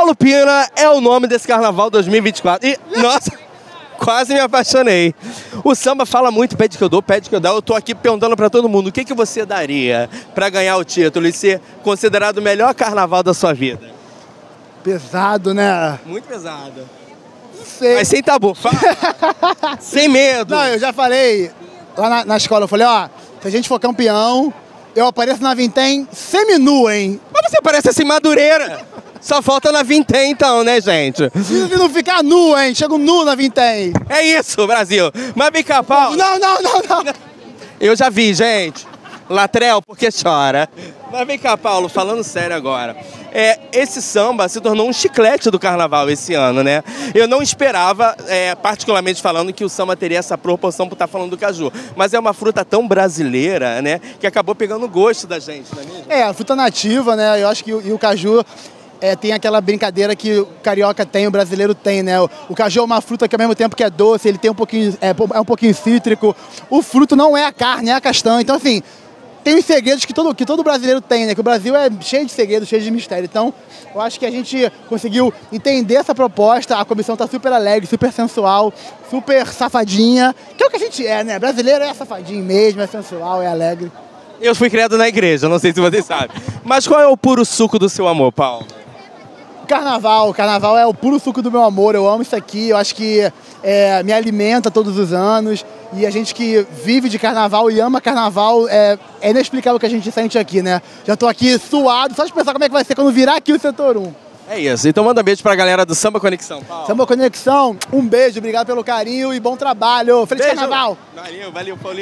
Paulo Pina é o nome desse Carnaval 2024. E, nossa, quase me apaixonei. O samba fala muito, pede que eu dou, pede que eu dou. Eu tô aqui perguntando pra todo mundo, o que você daria pra ganhar o título e ser considerado o melhor carnaval da sua vida? Pesado, né? Muito pesado. Não sei. Mas sem tabu, fala. Sem medo. Não, eu já falei lá na escola, eu falei, ó, se a gente for campeão, eu apareço na Vintém seminu, hein? Mas você parece assim, Madureira. Só falta na Vintém então, né, gente? Se não ficar nu, hein? Chego nu na Vintém. É isso, Brasil. Mas vem cá, Paulo. Não. Eu já vi, gente. Latrel, porque chora. Mas vem cá, Paulo, falando sério agora. Esse samba se tornou um chiclete do carnaval esse ano, né? Eu não esperava, particularmente falando, que o samba teria essa proporção por estar falando do caju. Mas é uma fruta tão brasileira, né? Que acabou pegando o gosto da gente, não é mesmo? A fruta nativa, né? Eu acho que o caju tem aquela brincadeira que o carioca tem, o brasileiro tem, né? O caju é uma fruta que ao mesmo tempo que é doce, ele tem um pouquinho, é um pouquinho cítrico. O fruto não é a carne, é a castanha. Então, assim, tem os segredos que todo brasileiro tem, né? Que o Brasil é cheio de segredos, cheio de mistério. Então, eu acho que a gente conseguiu entender essa proposta. A comissão tá super alegre, super sensual, super safadinha. Que é o que a gente é, né? Brasileiro é safadinho mesmo, é sensual, é alegre. Eu fui criado na igreja, não sei se vocês sabem. Mas qual é o puro suco do seu amor, Paulo? Carnaval é o puro suco do meu amor, eu amo isso aqui, eu acho que me alimenta todos os anos, e a gente que vive de carnaval e ama carnaval, é inexplicável o que a gente sente aqui, né? Já tô aqui suado, só de pensar como é que vai ser quando virar aqui o setor 1. É isso, então manda beijo pra galera do Samba Conexão, Paulo. Samba Conexão, um beijo, obrigado pelo carinho e bom trabalho, feliz Beijo. carnaval! Valeu, Paulinho.